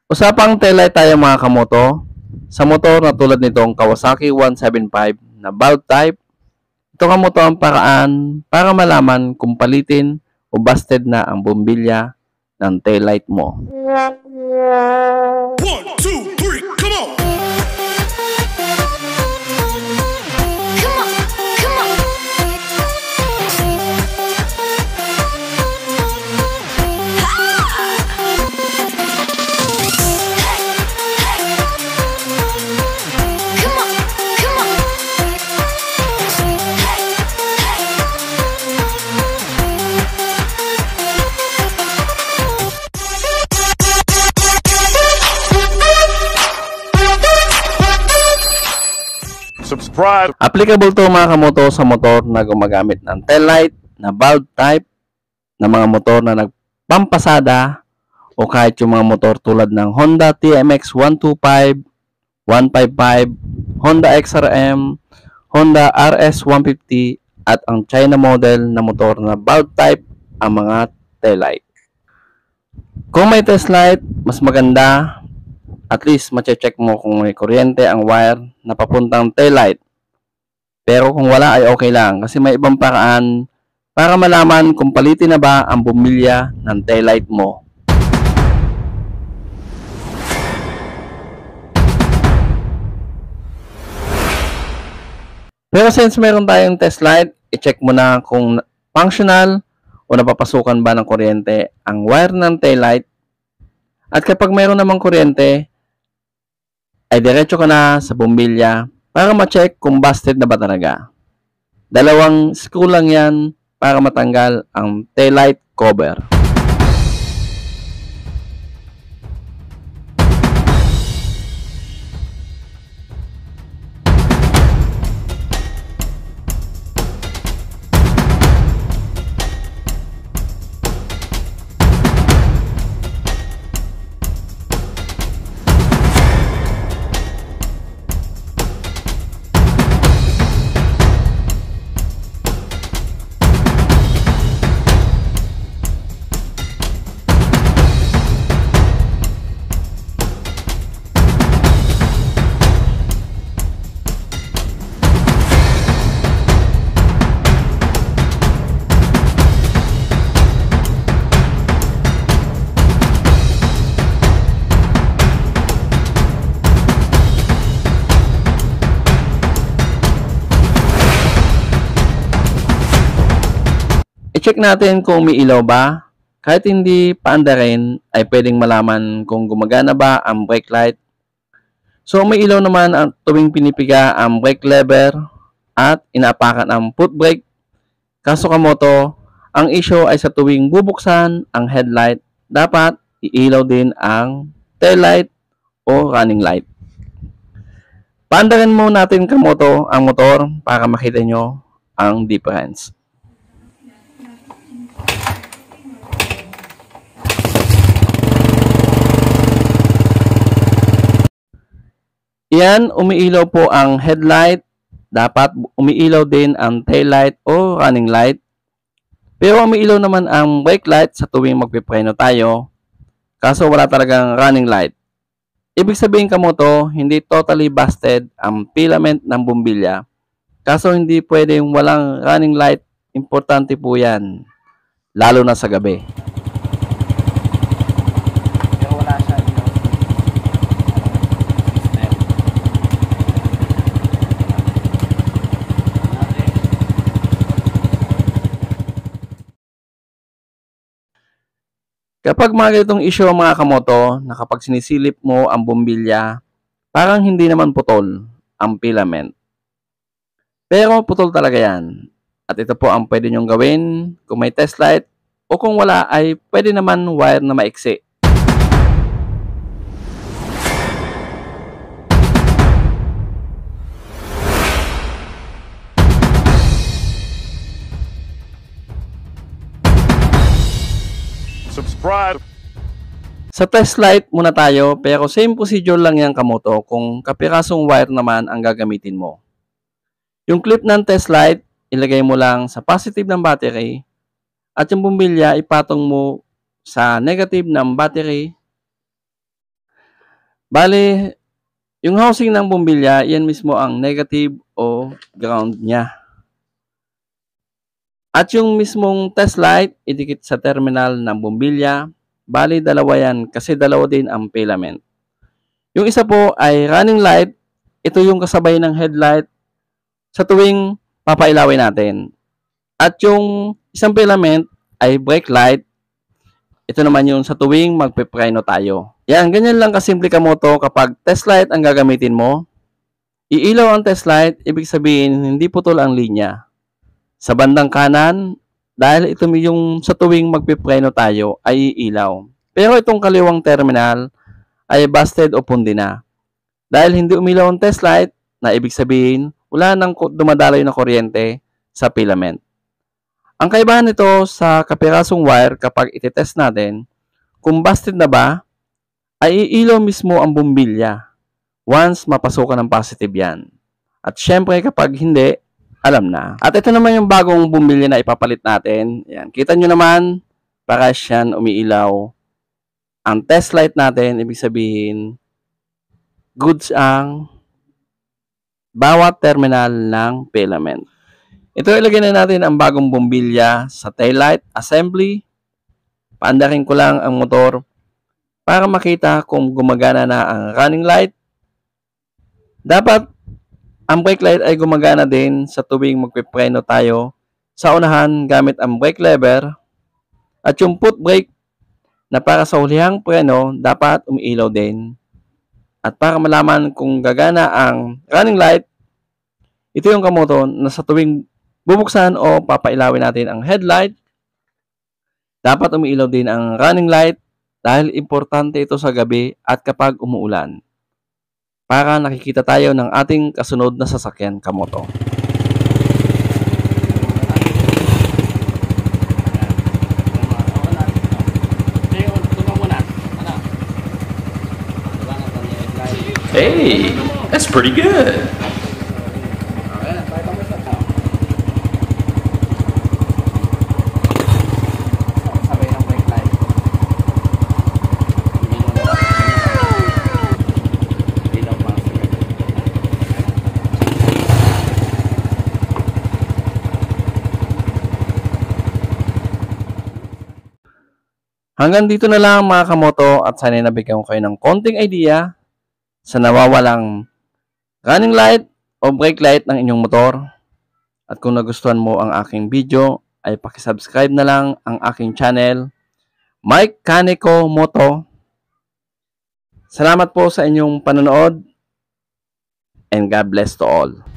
Usapang taillight tayo mga kamoto. Sa motor na tulad nitong Kawasaki 175 na valve type, ito kamoto ang paraan para malaman kung palitin o busted na ang bumbilya ng taillight mo. 1, 2, 3, come on! Subscribe. Applicable to mga kamoto sa motor na gumagamit ng taillight na valve type, na mga motor na nagpampasada, o kahit yung mga motor tulad ng Honda TMX 125, 155, Honda XRM, Honda RS 150, at ang China model na motor na valve type ang mga taillight. Kung may test light, mas maganda. At least mache-check mo kung may kuryente ang wire na papuntang taillight. Pero kung wala ay okay lang kasi may ibang paraan para malaman kung palitin na ba ang bumilya ng taillight mo. Pero since meron tayong test light, i-check mo na kung functional o napapasukan ba ng kuryente ang wire ng taillight. At kapag mayroon namang kuryente, ay diretso ka na sa bumbilya para ma-check kung busted na ba talaga. 2 screw lang yan para matanggal ang taillight cover. I-check natin kung may ilaw ba. Kahit hindi paandarin, ay pwedeng malaman kung gumagana ba ang brake light. So may ilaw naman ang tuwing pinipiga ang brake lever at inaapakan ang foot brake. Kaso kamoto, ang issue ay sa tuwing bubuksan ang headlight, dapat iilaw din ang taillight o running light. Paandarin mo natin kamoto ang motor para makita nyo ang difference. Yan, umiilaw po ang headlight. Dapat umiilaw din ang taillight o running light. Pero umiilaw naman ang brake light sa tuwing magpipreno tayo. Kaso wala talagang running light. Ibig sabihin kamoto, hindi totally busted ang filament ng bumbilya. Kaso hindi pwedeng walang running light. Importante po yan. Lalo na sa gabi. Kapag mga ganitong issue mga kamoto, na kapag sinisilip mo ang bumbilya, parang hindi naman putol ang filament. Pero putol talaga yan. At ito po ang pwede nyong gawin kung may test light o kung wala ay pwede naman wire na maiksi. Subscribe. Sa test light muna tayo, pero same procedure lang yan kamoto kung kapirasong wire naman ang gagamitin mo. Yung clip ng test light, ilagay mo lang sa positive ng battery at yung bumbilya ipatong mo sa negative ng battery Bali, yung housing ng bumbilya, yan mismo ang negative o ground niya. At yung mismong test light, idikit sa terminal ng bumbilya. Bali, dalawa yan kasi dalawa din ang filament. Yung isa po ay running light. Ito yung kasabay ng headlight sa tuwing papailawin natin. At yung isang filament ay brake light. Ito naman yung sa tuwing magpe-preno tayo. Yan, ganyan lang kasimple kamoto kapag test light ang gagamitin mo. Iilaw ang test light, ibig sabihin hindi putol ang linya. Sa bandang kanan, dahil ito yung sa tuwing magpe-preno tayo ay iilaw. Pero itong kaliwang terminal ay busted o pundi na. Dahil hindi umilaw ang test light, na ibig sabihin wala nang dumadaloy na kuryente sa filament. Ang kaibahan nito sa kapirasong wire kapag itetest natin, kung busted na ba, ay iilaw mismo ang bumbilya once mapasukan ng positive yan. At syempre kapag hindi, alam na. At ito naman yung bagong bumbilya na ipapalit natin. Yan. Kita nyo naman, para siyan umiilaw. Ang test light natin, ibig sabihin, goods ang bawat terminal ng filament. Ito, ilagay na natin ang bagong bumbilya sa taillight assembly. Paandarin ko lang ang motor para makita kung gumagana na ang running light. Dapat ang brake light ay gumagana din sa tuwing magpipreno tayo sa unahan gamit ang brake lever. At yung foot brake na para sa hulihang preno dapat umiilaw din. At para malaman kung gagana ang running light, ito yung kamoto na sa tuwing bubuksan o papailawin natin ang headlight, dapat umiilaw din ang running light dahil importante ito sa gabi at kapag umuulan. Para nakikita tayo ng ating kasunod na sasakyan kamoto. Hey, that's pretty good. Hanggang dito na lang mga kamoto at sana nabigyan ko kayo ng konting idea sa nawawalang running light o brake light ng inyong motor. At kung nagustuhan mo ang aking video, ay pakisubscribe na lang ang aking channel, Mike Kaneko Moto. Salamat po sa inyong panonood and God bless to all.